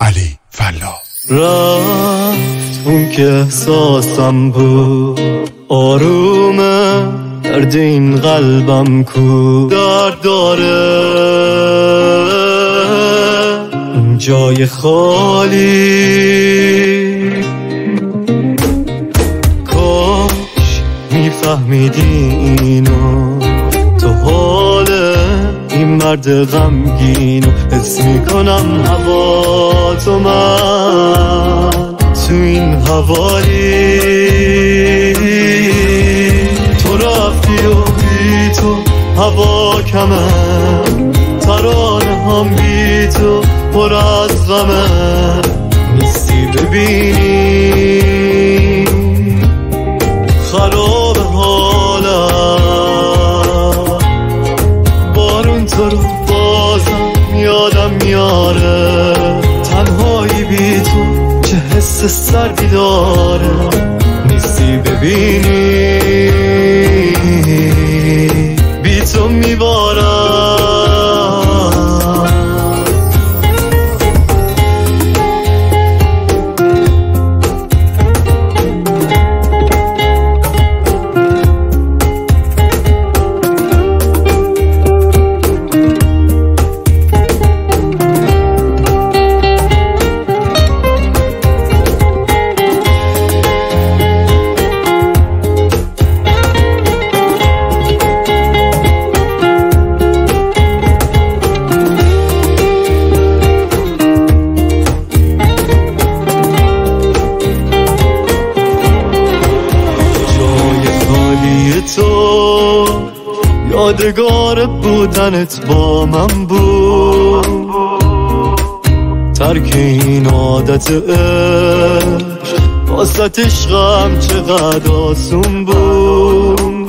علی فلاح. رفت اون که احساسم بود آرومه، درد این قلبم کو درد داره، این جای خالی. کاش میفهمیدی اینو، تو حال این مرد غمگینو حس میکنم هوا تو من تو این حوالی. تو رفتی و بی تو هوا کمه، ترانه هم بی تو پر از غمه، نیستی ببینی خراب حالم. بارون تو رو بازم یادم میاره، تنهایی بی تو چه حس سردی داره، نیستی ببینی بی تو میبارم. تو یادگار بودنت با من بود، ترک این عادت عشق واسه عشقم چقدر آسون بود.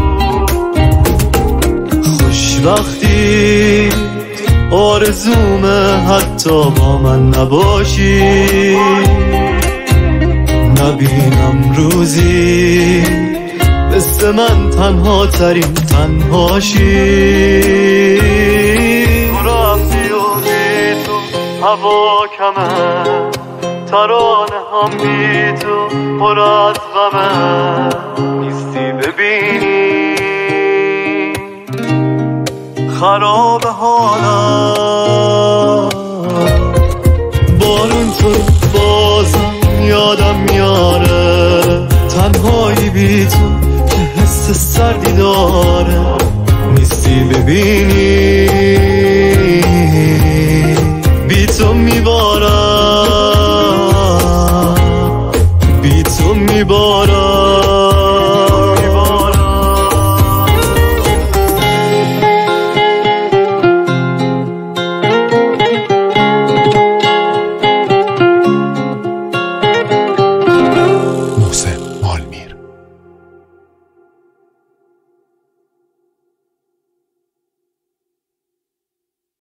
خوشبختی آرزومه حتی با من نباشی، نبینم روزی مثل من تنها ترین تنهاشی. تو رفتی و بی تو هوا کمه، ترانه هم بی تو پر از غمه، نیستی ببینی خراب حالم. بارون تو بازم یادم میاره، تنهایی بی تو حس سردی داره، نیستی ببینی بی تو میبارم.